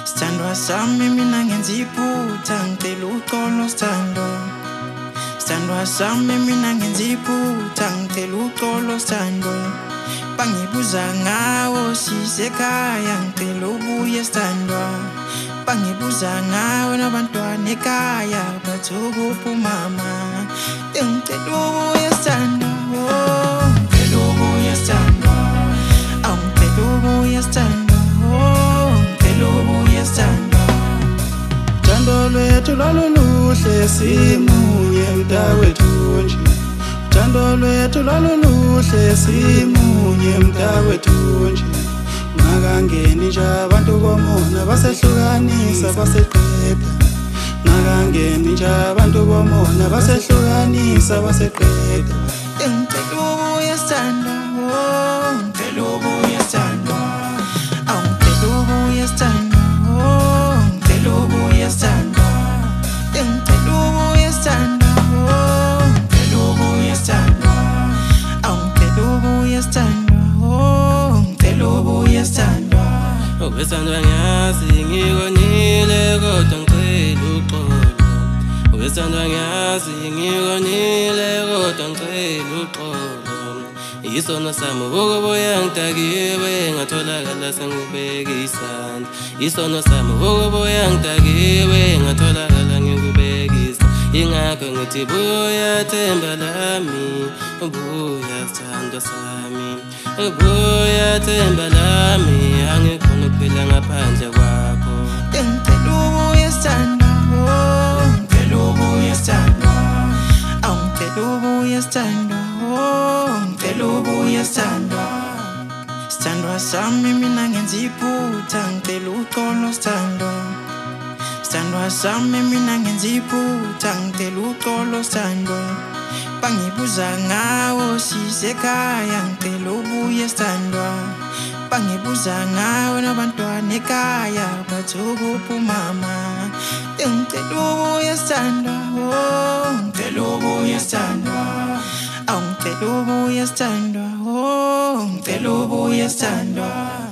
Sithandwa sami mina ngenza iphutha ngicela uxolo sithandwa. Sithandwa sami mina ngenza iphutha ngicela uxolo sithandwa. Bangibuza ngawo sisekhaya ngicela ubuye sithandwa. Bangibuza ngawe nabantwana ekhaya bathi ukuphi umama. Ngicela ubuye sithandwa, ngicela ubuye sithandwa. Awu ngicela ubuye sithandwa, ngicela ubuye sithandwa. Uthando lwethu lwaluluhle simunye mntakwethu nje. Uthando lwethu lwaluluhle simunye mntakwethu nje. Ngakangeni nje abantu bomona basehlukanisa baseqeda. Ngakangeni nje abantu bomona basehlukanisa baseqeda. Ngicela ubuye sithandwa, ngicela ubuye sithandwa. Awu ngicela ubuye sithandwa, ngicela ubuye sithandwa. Ngicela ubuye sithandwa, ngicela ubuye sithandwa. Awu ngicela ubuye sithandwa, ngicela ubuye sithandwa. Wesithandwa ngiyazi ngikonile kodwa ngicela uxolo. Wesithandwa ngiyazi ngikonile kodwa ngicela uxolo. Isono sami ukubuya ngidakiwe ngatholakala sengibeka isandla. Isono sami ukubuya ngidakiwe ngatholakala ngikubeka isandla. Ingakho ngithi buya themba lami, buya sithandwa sami. Buya themba lami, angikhona ukuphila ngaphandle kwakho. Ngicela ubuye sithandwa, ngicela ubuye sithandwa. Awu ngicela ubuye sithandwa, ngicela ubuye sithandwa. Sithandwa sami mina ngenza iphutha ngicela uxolo sithandwa. Sithandwa sami mina ngenza iphutha ngicela uxolo sithandwa. Bangibuza ngawo sisekhaya ngicela ubuye sithandwa. Bangibuza ngawe nabantwana ekhaya bathi ukuphi umama. Ngicela ubuye sithandwa, ngicela ubuye sithandwa. Awu ngicela ubuye sithandwa, ngicela ubuye sithandwa.